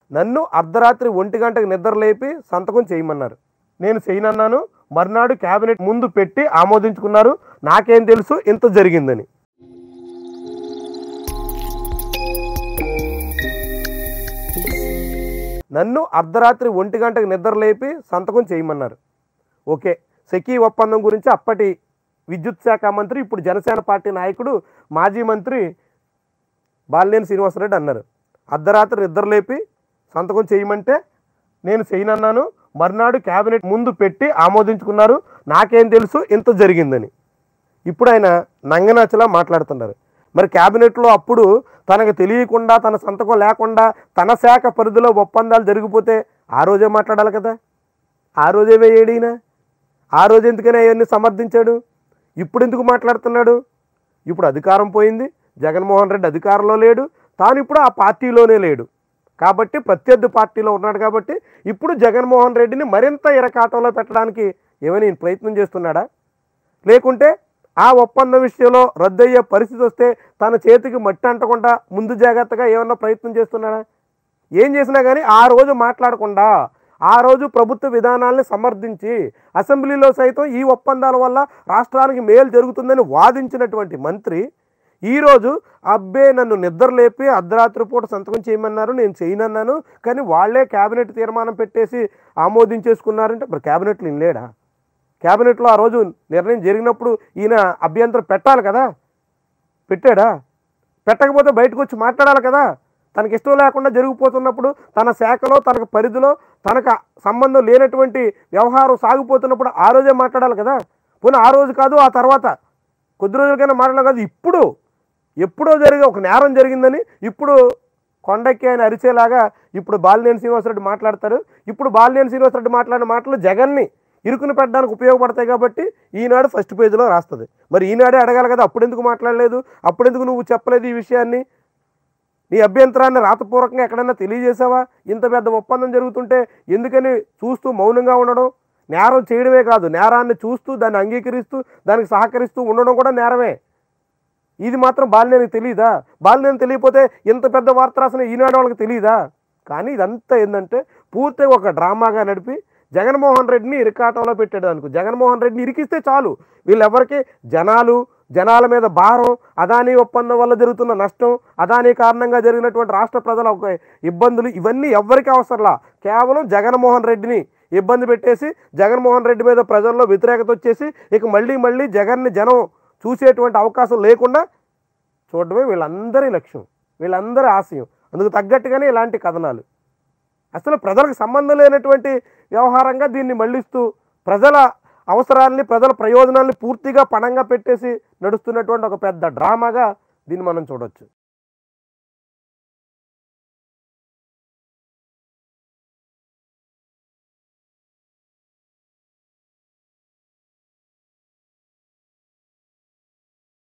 నన్ను అర్ధరాత్రి 1 గంటకు నిద్ర లేపి సంతకం చేయమన్నారు. నేను చేయనన్నాను. మర్నాడు క్యాబినెట్ ముందు పెట్టి ఆమోదించుకున్నారు. నాకేం తెలుసు ఇంత జరిగిందని. నన్ను అర్ధరాత్రి 1 గంటకు నిద్ర లేపి సంతకం చేయమన్నారు. ఓకే, సెకీ ఒప్పందం గురించి అప్పటి విద్యుత్ శాఖ మంత్రి, ఇప్పుడు జనసేన పార్టీ నాయకుడు, మాజీ మంత్రి బాలినేని శ్రీనివాసరెడ్డి అన్నారు, అర్ధరాత్రి నిద్ర లేపి సంతకం చేయమంటే నేను చేయనన్నాను. మర్నాడు క్యాబినెట్ ముందు పెట్టి ఆమోదించుకున్నారు. నాకేం తెలుసు ఇంత జరిగిందని. ఇప్పుడు ఆయన నంగనాచలా మాట్లాడుతున్నారు. మరి క్యాబినెట్లో అప్పుడు తనకు తెలియకుండా, తన సంతకం లేకుండా తన శాఖ పరిధిలో ఒప్పందాలు జరిగిపోతే ఆ రోజే మాట్లాడాలి కదా. ఆ రోజే వేయడినా, ఆ రోజు ఎందుకని అవన్నీ సమర్థించాడు? ఇప్పుడు ఎందుకు మాట్లాడుతున్నాడు? ఇప్పుడు అధికారం పోయింది, జగన్మోహన్ రెడ్డి అధికారంలో లేడు, తాను ఇప్పుడు ఆ పార్టీలోనే లేడు కాబట్టి, ప్రత్యర్థి పార్టీలో ఉన్నాడు కాబట్టి ఇప్పుడు జగన్మోహన్ రెడ్డిని మరింత ఇరకాటంలో పెట్టడానికి ఏమైనా ప్రయత్నం చేస్తున్నాడా? లేకుంటే ఆ ఒప్పందం విషయంలో రద్దయ్యే పరిస్థితి వస్తే తన చేతికి మట్టి అంటకుండా ముందు జాగ్రత్తగా ఏమన్నా ప్రయత్నం చేస్తున్నాడా? ఏం చేసినా కానీ ఆ రోజు మాట్లాడకుండా, ఆ రోజు ప్రభుత్వ విధానాలను సమర్థించి అసెంబ్లీలో సైతం ఈ ఒప్పందాల వల్ల రాష్ట్రానికి మేలు జరుగుతుందని వాదించినటువంటి మంత్రి ఈరోజు అబ్బే నన్ను నిద్ర లేపి అర్ధరాత్రి పూట సంతకం చేయమన్నారు, నేను చేయనన్నాను, కానీ వాళ్ళే క్యాబినెట్ తీర్మానం పెట్టేసి ఆమోదించేసుకున్నారంటే మరి క్యాబినెట్లో లేడా? క్యాబినెట్లో ఆ రోజు నిర్ణయం జరిగినప్పుడు ఈయన అభ్యంతరం పెట్టాలి కదా. పెట్టాడా? పెట్టకపోతే బయటకు వచ్చి మాట్లాడాలి కదా. తనకి ఇష్టం లేకుండా జరిగిపోతున్నప్పుడు, తన శాఖలో తనకు పరిధిలో తనకు సంబంధం లేనటువంటి వ్యవహారం సాగిపోతున్నప్పుడు ఆ రోజే మాట్లాడాలి కదా. పోనీ ఆ రోజు కాదు, ఆ తర్వాత కొద్ది రోజులకైనా మాట్లాడాలి కాదు. ఎప్పుడో జరిగే ఒక నేరం జరిగిందని ఇప్పుడు కొండెక్కి ఆయన అరిచేలాగా ఇప్పుడు బాలినేని శ్రీనివాసరెడ్డి మాట్లాడతారు. ఇప్పుడు బాలినేని శ్రీనివాసరెడ్డి మాట్లాడిన మాటలు జగన్ని ఇరుకుని పెట్టడానికి ఉపయోగపడతాయి కాబట్టి ఈనాడు ఫస్ట్ పేజీలో రాస్తుంది. మరి ఈనాడే అడగాలి కదా, అప్పుడెందుకు మాట్లాడలేదు, అప్పుడెందుకు నువ్వు చెప్పలేదు ఈ విషయాన్ని, నీ అభ్యంతరాన్ని రాతపూర్వకంగా ఎక్కడైనా తెలియజేసావా? ఇంత పెద్ద ఒప్పందం జరుగుతుంటే ఎందుకని చూస్తూ మౌనంగా ఉండడం? నేరం చేయడమే కాదు, నేరాన్ని చూస్తూ దాన్ని అంగీకరిస్తూ దానికి సహకరిస్తూ ఉండడం కూడా నేరమే. ఇది మాత్రం బాలినేనికి తెలియదా? బాలినేని తెలియకపోతే ఇంత పెద్ద వార్త రాసిన ఈనాడు వాళ్ళకి తెలియదా? కానీ ఇదంతా ఏంటంటే పూర్తిగా ఒక డ్రామాగా నడిపి జగన్మోహన్ రెడ్డిని ఇరకాటంలో పెట్టాడు అనుకో. జగన్మోహన్ రెడ్డిని ఇరికిస్తే చాలు, వీళ్ళెవరికి జనాల మీద భారం, అదానీ ఒప్పందం వల్ల జరుగుతున్న నష్టం, అదానీ కారణంగా జరిగినటువంటి రాష్ట్ర ప్రజల ఇబ్బందులు, ఇవన్నీ ఎవ్వరికి అవసరంలా. కేవలం జగన్మోహన్ రెడ్డిని ఇబ్బంది పెట్టేసి జగన్మోహన్ రెడ్డి మీద ప్రజల్లో వ్యతిరేకత వచ్చేసి ఇక మళ్ళీ జగన్ని జనం చూసేటువంటి అవకాశం లేకుండా చూడడమే వీళ్ళందరి లక్ష్యం, వీళ్ళందరి ఆశయం. అందుకు తగ్గట్టుగానే ఇలాంటి కథనాలు. అసలు ప్రజలకు సంబంధం లేనటువంటి వ్యవహారంగా దీన్ని మళ్ళిస్తూ ప్రజల అవసరాలని, ప్రజల ప్రయోజనాల్ని పూర్తిగా పణంగా పెట్టేసి నడుస్తున్నటువంటి ఒక పెద్ద డ్రామాగా దీన్ని మనం చూడొచ్చు.